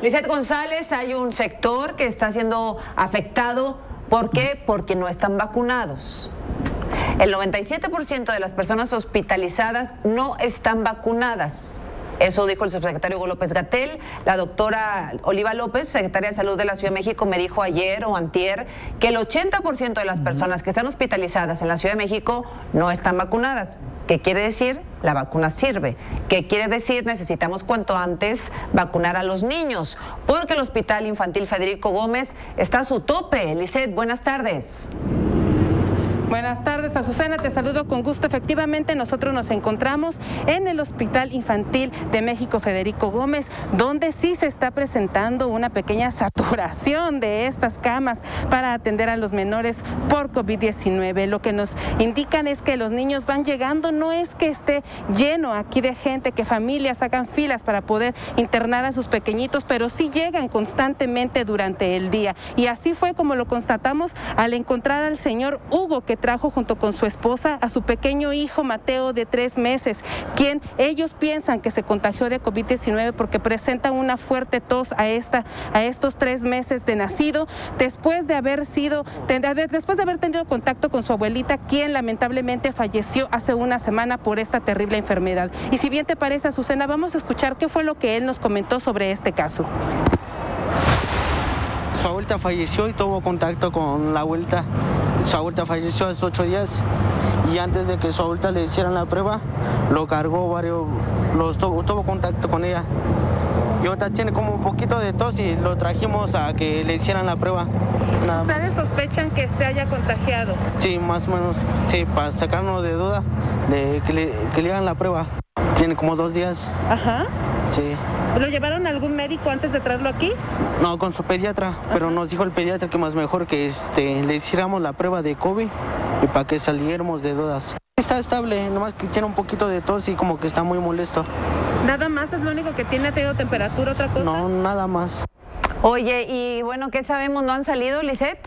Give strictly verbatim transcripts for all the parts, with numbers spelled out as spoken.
Lizeth González, hay un sector que está siendo afectado. ¿Por qué? Porque no están vacunados. El noventa y siete por ciento de las personas hospitalizadas no están vacunadas. Eso dijo el subsecretario Hugo López-Gatell. La doctora Oliva López, secretaria de Salud de la Ciudad de México, me dijo ayer o antier que el ochenta por ciento de las personas que están hospitalizadas en la Ciudad de México no están vacunadas. ¿Qué quiere decir? La vacuna sirve. ¿Qué quiere decir? Necesitamos cuanto antes vacunar a los niños, porque el Hospital Infantil Federico Gómez está a su tope. Lizeth, buenas tardes. Buenas tardes, Azucena, te saludo con gusto. Efectivamente, nosotros nos encontramos en el Hospital Infantil de México Federico Gómez, donde sí se está presentando una pequeña saturación de estas camas para atender a los menores por COVID diecinueve. Lo que nos indican es que los niños van llegando, no es que esté lleno aquí de gente, que familias sacan filas para poder internar a sus pequeñitos, pero sí llegan constantemente durante el día. Y así fue como lo constatamos al encontrar al señor Hugo, que trajo junto con su esposa a su pequeño hijo Mateo de tres meses, quien ellos piensan que se contagió de COVID diecinueve porque presenta una fuerte tos a, esta, a estos tres meses de nacido, después de haber sido, después de haber tenido contacto con su abuelita, quien lamentablemente falleció hace una semana por esta terrible enfermedad. Y si bien te parece, Azucena, vamos a escuchar qué fue lo que él nos comentó sobre este caso. Su abuelita falleció y tuvo contacto con la abuelita. Su abuelita falleció hace ocho días y antes de que su abuelita le hicieran la prueba, lo cargó varios, los tuvo, tuvo contacto con ella. Y ahorita tiene como un poquito de tos y lo trajimos a que le hicieran la prueba. Nada ¿Ustedes más sospechan que se haya contagiado? Sí, más o menos, sí, para sacarnos de duda de que le, que le hagan la prueba. Tiene como dos días. Ajá. Sí. ¿Lo llevaron a algún médico antes de traerlo aquí? No, con su pediatra, Ajá. pero nos dijo el pediatra que más mejor que este, le hiciéramos la prueba de COVID y para que saliéramos de dudas. Está estable, nomás que tiene un poquito de tos y como que está muy molesto. ¿Nada más es lo único que tiene? ¿Ha tenido temperatura, otra cosa? No, nada más. Oye, y bueno, ¿qué sabemos? ¿No han salido, Lizeth?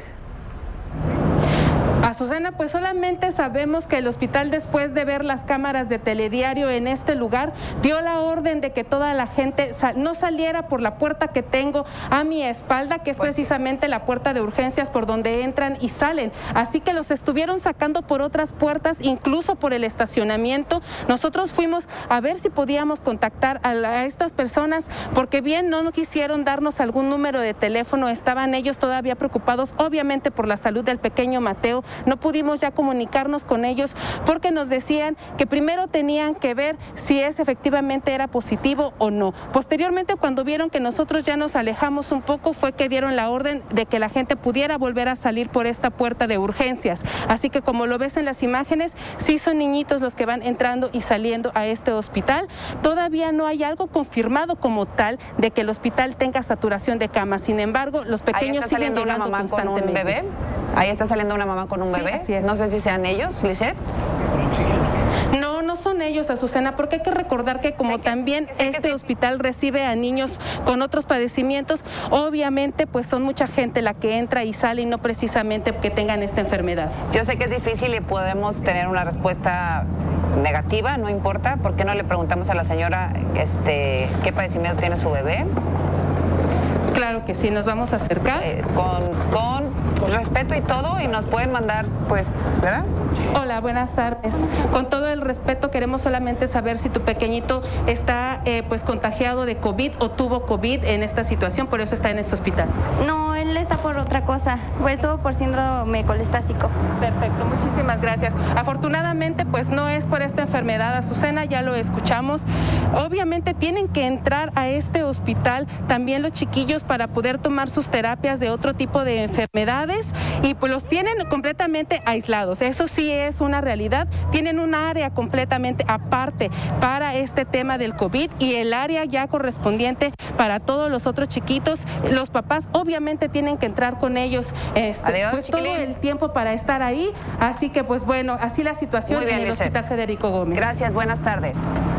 Azucena, pues solamente sabemos que el hospital, después de ver las cámaras de telediario en este lugar, dio la orden de que toda la gente sal no saliera por la puerta que tengo a mi espalda, que es pues precisamente sí. la puerta de urgencias por donde entran y salen. Así que los estuvieron sacando por otras puertas, incluso por el estacionamiento. Nosotros fuimos a ver si podíamos contactar a, la, a estas personas, porque bien no quisieron darnos algún número de teléfono, estaban ellos todavía preocupados, obviamente por la salud del pequeño Mateo. No pudimos ya comunicarnos con ellos porque nos decían que primero tenían que ver si es efectivamente era positivo o no. Posteriormente, cuando vieron que nosotros ya nos alejamos un poco, fue que dieron la orden de que la gente pudiera volver a salir por esta puerta de urgencias. Así que, como lo ves en las imágenes, sí son niñitos los que van entrando y saliendo a este hospital. Todavía no hay algo confirmado como tal de que el hospital tenga saturación de camas. Sin embargo, los pequeños siguen llegando una mamá constantemente. Con un bebé. Ahí está saliendo una mamá con un Sí, bebé. así es. No sé si sean ellos, Lizeth. No, no son ellos, Azucena, porque hay que recordar que como sé que, también sé este que sí. hospital recibe a niños con otros padecimientos, obviamente pues son mucha gente la que entra y sale y no precisamente que tengan esta enfermedad. Yo sé que es difícil y podemos tener una respuesta negativa, no importa. ¿Por qué no le preguntamos a la señora este, qué padecimiento tiene su bebé? Claro que sí, nos vamos a acercar. Eh, con, con respeto y todo, y nos pueden mandar, pues, ¿verdad? Hola, buenas tardes. Con todo el respeto, queremos solamente saber si tu pequeñito está eh, pues contagiado de COVID o tuvo COVID en esta situación, por eso está en este hospital. No, él está por otra cosa, pues estuvo por síndrome colestásico. Perfecto, muchísimas gracias. Afortunadamente, pues no es por esta enfermedad, Azucena, ya lo escuchamos. Obviamente tienen que entrar a este hospital también los chiquillos para poder tomar sus terapias de otro tipo de enfermedades y pues los tienen completamente aislados. Eso sí es una realidad. Tienen un área completamente aparte para este tema del COVID y el área ya correspondiente para todos los otros chiquitos. Los papás obviamente tienen que entrar con ellos este, Adiós, pues todo el tiempo para estar ahí. Así que pues bueno, así la situación Muy bien, en el Lizeth. Hospital Federico Gómez. Gracias, buenas tardes.